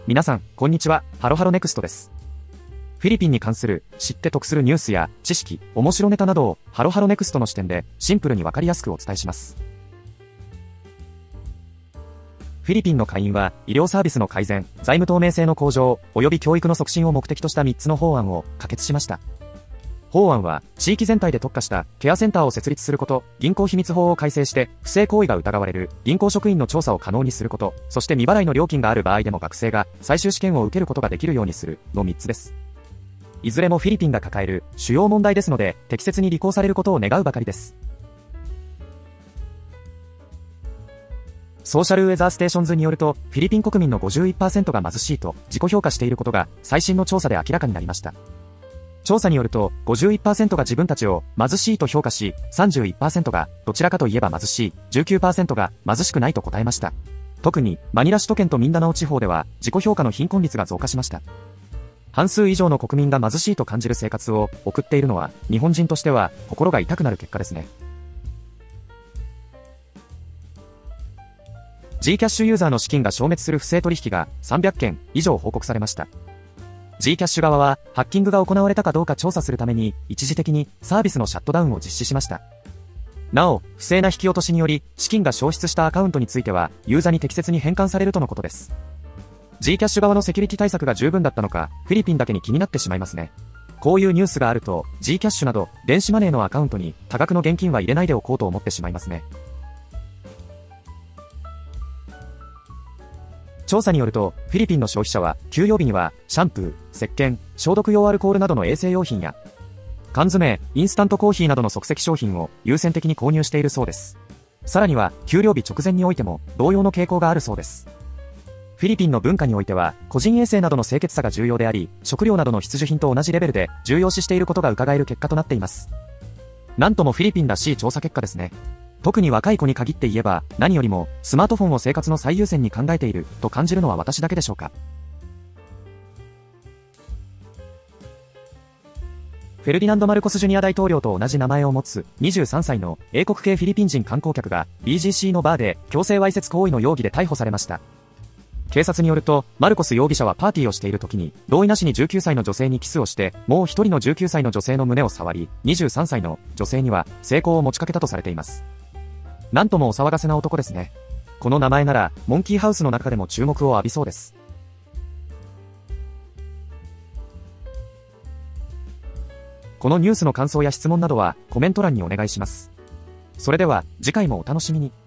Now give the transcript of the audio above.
皆さん、こんにちは。ハロハロネクストです。フィリピンに関する知って得するニュースや知識、面白ネタなどをハロハロネクストの視点でシンプルにわかりやすくお伝えします。フィリピンの下院は医療サービスの改善、財務透明性の向上、及び教育の促進を目的とした3つの法案を可決しました。法案は、地域全体で特化したケアセンターを設立すること、銀行秘密法を改正して、不正行為が疑われる銀行職員の調査を可能にすること、そして未払いの料金がある場合でも学生が最終試験を受けることができるようにするの3つです。いずれもフィリピンが抱える主要問題ですので、適切に履行されることを願うばかりです。ソーシャルウェザーステーションズによると、フィリピン国民の 51% が貧しいと自己評価していることが最新の調査で明らかになりました。調査によると、51% が自分たちを貧しいと評価し、31% がどちらかといえば貧しい、19% が貧しくないと答えました。特に、マニラ首都圏とミンダナオ地方では、自己評価の貧困率が増加しました。半数以上の国民が貧しいと感じる生活を送っているのは、日本人としては心が痛くなる結果ですね。Gcash ユーザーの資金が消滅する不正取引が300件以上報告されました。Gcash 側は、ハッキングが行われたかどうか調査するために、一時的にサービスのシャットダウンを実施しました。なお、不正な引き落としにより、資金が消失したアカウントについては、ユーザーに適切に返還されるとのことです。Gcash 側のセキュリティ対策が十分だったのか、フィリピンだけに気になってしまいますね。こういうニュースがあると、Gcash など、電子マネーのアカウントに多額の現金は入れないでおこうと思ってしまいますね。調査によると、フィリピンの消費者は、給与日には、シャンプー、石鹸、消毒用アルコールなどの衛生用品や、缶詰、インスタントコーヒーなどの即席商品を優先的に購入しているそうです。さらには、給料日直前においても、同様の傾向があるそうです。フィリピンの文化においては、個人衛生などの清潔さが重要であり、食料などの必需品と同じレベルで、重要視していることが伺える結果となっています。なんともフィリピンらしい調査結果ですね。特に若い子に限って言えば、何よりもスマートフォンを生活の最優先に考えていると感じるのは私だけでしょうか。フェルディナンド・マルコス・ジュニア大統領と同じ名前を持つ23歳の英国系フィリピン人観光客が BGC のバーで強制わいせつ行為の容疑で逮捕されました。警察によると、マルコス容疑者はパーティーをしている時に、同意なしに19歳の女性にキスをして、もう一人の19歳の女性の胸を触り、23歳の女性には性交を持ちかけたとされています。なんともお騒がせな男ですね。この名前なら、モンキーハウスの中でも注目を浴びそうです。このニュースの感想や質問などは、コメント欄にお願いします。それでは、次回もお楽しみに。